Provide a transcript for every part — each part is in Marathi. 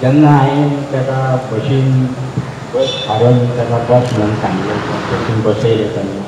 जेन्ना हांवें ताका बशीन बस हाडून ताका बस म्हणून सांगलें बशीन बसयलें तेन्ना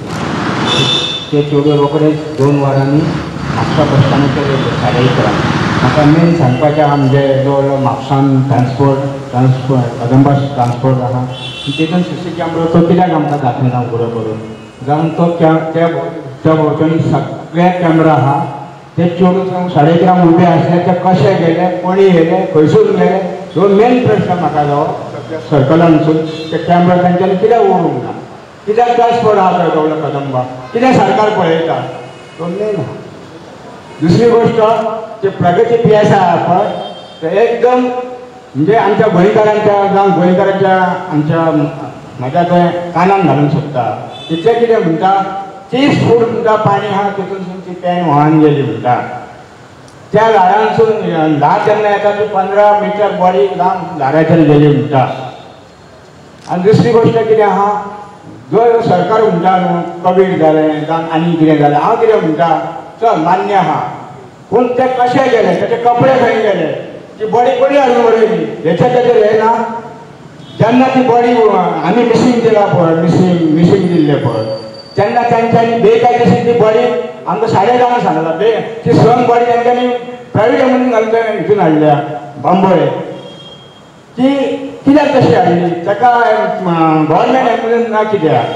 ते चेडूं रोखडेच 2 वरांनी म्हापसा बस स्टँडाचेर येयले 11:30 म्हाका मेन सांगपाचें आहा म्हणजे जो म्हापसान ट्रान्सपोर्ट कदंबा ट्रान्सपोर्ट आहा तितून CC कॅमेरो तो कित्याक आमकां दाखयना पुरो करून जावन तो त्या भोंवतणी सगळे कॅमेरा आहा ते चेडूं 11:30 उबे आसले ते कशे गेले कोणी गेले खंयसून गेले ह्यो मेन प्रश्न म्हाका जो सर्कलांसून ते कॅमेरा तांच्यांनी कित्याक उरूंक ना कित्याक ट्रान्सपोर्ट आहा तो डॉक्टर कदंबा कित्याक सरकार पळयता तो मेन आहा. दुसरी गोष्ट ते प्रगती PSI आहा पळय ते एकदम म्हणजे आमच्या गोंयकारांच्या जावं गोंयकारांच्या आमच्या म्हाज्या थंय कानान घालूंक सोदता तितलें कितें म्हणटा 30 फूट म्हणटा पाणी आहा तितूनसून ती पॅन व्हांवन गेली म्हणटा त्या झाडांसून ल्हार जेन्ना येता ती 15 मिटर बॉडी जावन झाडाचेर गेली म्हणटा. आनी दुसरी गोश्ट कितें आहा जो सरकार म्हणटा न्हू कोवीड जालें जावं आनी कितें जालें हांव कितें म्हणटा चल मान्य आहा पूण ते कशे गेले तेचे कपडे खंय गेले ती बॉडी कोणी हाडून उडयली हेचे तेचेर हे ना. जेन्ना ती बॉडी आमी मिसींग दिला पळय मिसींग दिल्ले पळय तेन्ना तांच्यांनी बेकायदेशीर ती बॉडी आमकां 10:30 सांगला ती संक बॉडी तांच्यांनी प्रायवेट म्हणून घालून हितून हाडल्या बांबोळे ती कित्याक तशी हाडली ताका गव्हर्मेंट एम्बुलन्स ना कित्याक.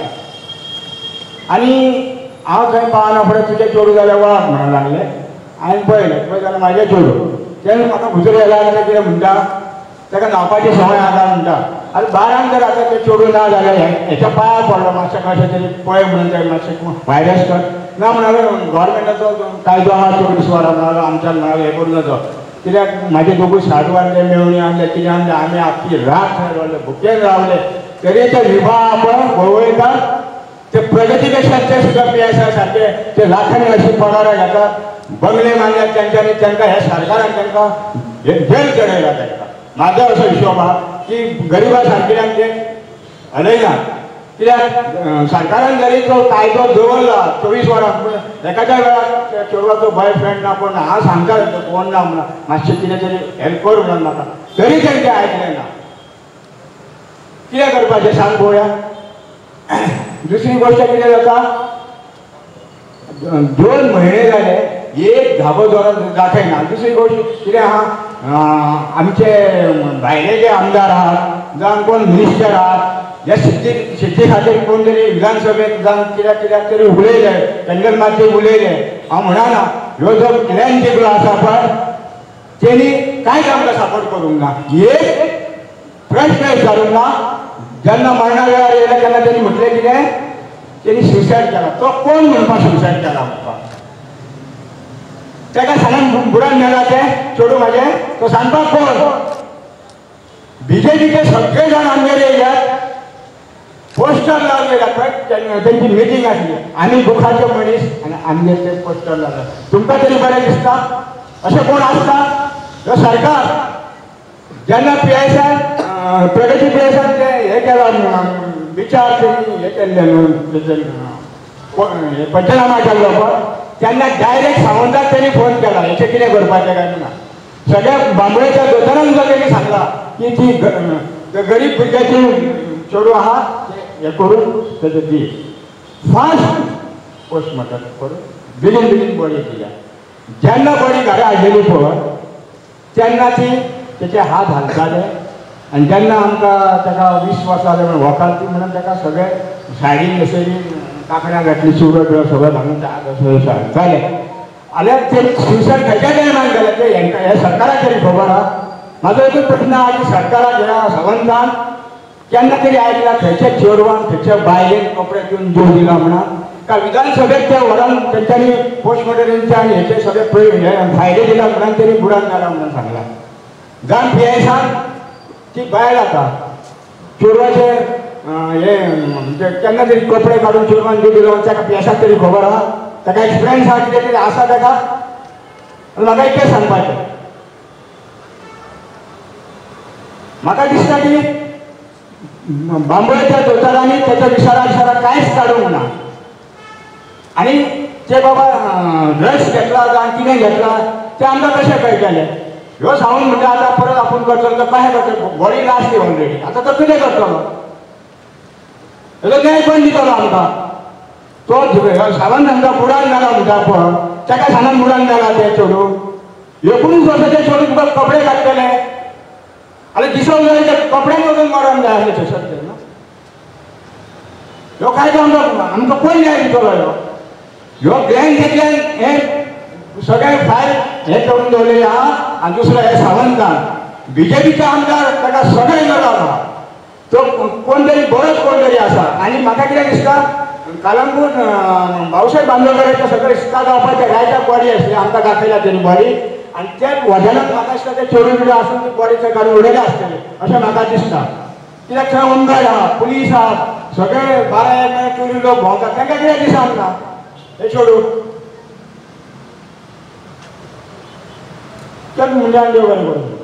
आनी हांव थंय पावना फुडें तुजें चेडूं जाल्यार वळख म्हणून लागलें हांवें पळयलें जाल्यार म्हाजें चेडूं तेन्ना म्हाका भुजर येयला आनी ते कितें म्हणटा ताका न्हांवपाची संवय आसा म्हणटा. आनी 12 जर आतां तें चेडूं ना जाल्यार हेच्या पांयार पडलो मातशें कशें तरी पळय म्हणून तें मातशें व्हायरस कर ना म्हणालो गव्हर्मेंटाचो कायदो आहा 24 वरां म्हणालो आमच्या हे करूं नजो कित्याक म्हाजे दोगूय साडू आणले मेवणी आणले कितें आणले आमी आख्खी रात थंय रावले भुकेन रावले तरी ते विभाग आपण गोवयतात ते प्रगतीपेक्षा ते सुद्धा PSI सारखे ते लाखांनी अशी पगार घेतात बंगले मारल्यात त्यांच्यानी तांकां हे सरकारान तांकां जेल चडयला तांकां. म्हाजो असो हिशोब आहा की गरिबा सारकिल्यांक ते हलयना कित्याक सरकारान जरी तो कायदो दवरला 24 वरां एकाच्या वेळार चेडवाचो बॉयफ्रेंड ना कोण ना हांव सांगता कोण ना म्हणून मातशें कितें तरी हेल्प कर म्हणून म्हाका तरी तेंचे आयकलें ना. कितें करपाचें सांग पळोवया. दुसरी गोष्ट कितें जाता 2 म्हयने जाले एक धाबो जोरात दाखयना. दुसरी गोष्ट कितें आहा आमचे भायले जे आमदार आहात जावं कोण मिनिस्टर आहात ह्या शेती खातीर कोण तरी विधानसभेक जावन कित्याक तरी उलयले पेंगल माती उलयले हांव म्हणना ह्यो जो प्लॅन जिंकलो आसा पळय तेणी कांयच आमकां सपोर्ट करूंक ना. एक प्रश्न विचारूंक ना. जेन्ना मरणा वेळार येयले तेन्ना तेणी म्हटलें कितें तेणी सुसायड केला. तो कोण म्हणपाक सुसायड केला आमकां ताका सांगान बुडान मेला तें चेडूं म्हाजें तो सांगपाक कोण BJPचे सगळे जाण आमगेर येयल्यात पोस्टर लावलेला त्यांची मिटींग आसली आमी दुखाचे मनीस आनी आमगेर ते पोस्टर लावले. तुमकां तरी बरें दिसता अशें कोण आसता ह्यो सरकार जेन्ना PSI प्रगती PSI ते हे केला विचार हे केल्ले न्हू पंचनामा केल्लो पळय तेन्ना डायरेक्ट सावंताक तेणी फोन केला हेचें कितें करपाचें काय ना. सगळ्या बांबोळेच्या दोतोरांक सुद्दां तेणी सांगला की ती गरीब भुरग्याची चेडूं आहा हे करून तेजें दी फास्ट पोस्टमॉर्टम करून बेगीन बॉडी दिल्या. जेन्ना बॉडी घरा हाडलेली पळय तेन्ना ती तेचे हात हालताले आनी जेन्ना आमकां ताका 20 वर्सां जाले म्हणून वकालती म्हणून ताका सगळे सायडीन अशें कांकणां घातली चिवडो बिवडो सगळें घालून जालें जाल्यार ते सुसायड खंयच्या टायमार केलें ते हे सरकाराक तरी खबर आहा. म्हाजो एकूच प्रश्न आहा की सरकाराक ह्या सावंतान केन्ना तरी आयकला खंयच्या चेडवान खंयच्या बायलेन कपडे घेवन जीव दिला म्हणून का विधानसभेक ते व्हरून तेंच्यांनी पोस्टमॉर्टमाचे आनी हेचे सगळे फायदे दिला म्हणून तरी बुडान मेला म्हणून सांगला. जावन PSI ती बायल आसा चेडवाचेर हे म्हणजे केन्ना तरी कपडे काडून चेडवान जीव दिलो ताका PSI तरी खबर आहा ताका एक्सपिरियन्स आहा कितें तरी आसा ताका. म्हाका इतकें सांगपाचें म्हाका दिसता की बांबोळेच्या दोतोरांनी त्याच्या विचारा कांयच काडूंक ना. आनी ते बाबा ड्रग्स घेतला जावं कितें घेतला ते आमकां कशें कळटलें ह्यो सावंत म्हणजे आता परत आपण करतलो तर काय करतो बॉडी लास्ट ऑलरेडी आता तो कितें करतलो हेजो न्याय पण दितलो आमकां तो सावंत आमकां बुडान मेला म्हणटा पळय ताका सामान बुडान मेला ते चेडूं 19 वर्साचे चेडूं तुका कपडे घातलेले आनी दिसोंक जाय ते कपड्यान वचून मरण जाय आसलें सत्य न्हू ह्यो काय तो आमकां कोण न्याय दितलो ह्यो गँग घेतल्यान हे सगळे फायल हे करून दवरलेले आहा आनी दुसरो हे सावंतान बीजेपीचो आमदार ताका सगळे मेळ्ळा तो कोण तरी बरोच कोण तरी आसा आनी म्हाका कितें दिसता कालंगूट भाऊसाहेब बांदोडकरांचे सगळे इस्ता जावपाचे रायटाक बॉडी आसली आमकां दाखयला तेणी बॉडी आनी त्याच वजनाक म्हाका दिसता ते चेडूं बिडूं आसून ती बॉडी थंय काडून उडयले आसतले अशें म्हाका दिसता कित्याक थंय होमगार्ड आहा पुलीस आहा सगळे 12 लोक भोंवतात तांकां कितें दिसा आमकां हे चेडूं चल म्हणजे देव बरें करूं